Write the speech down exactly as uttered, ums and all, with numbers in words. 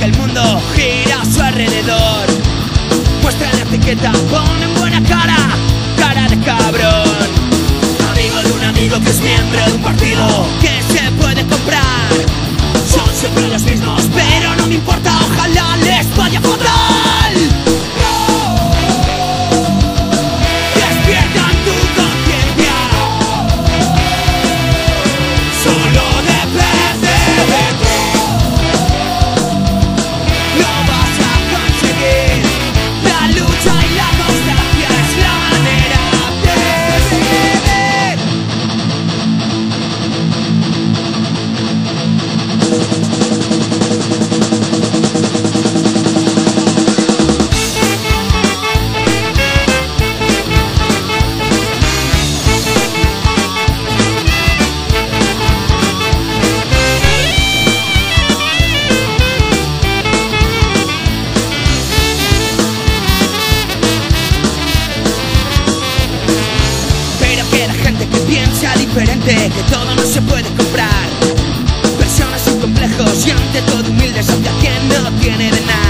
que el mundo gira a su alrededor. Muestra la etiqueta, ponen buena cara, cara de cabrón. Amigo de un amigo que es miembro de un partido que se puede comprar. Son siempre los mismos, pero no me importa, ojalá les vaya fatal. Despierta tu conciencia, solo depende de ti. Lo vas a conseguir, la lucha y la constancia es la manera de vivir. Pero queda gente que piensa diferente, que todo no se puede comprar. Personas sin complejos y ante todo humildes hacia quien no tiene de nada.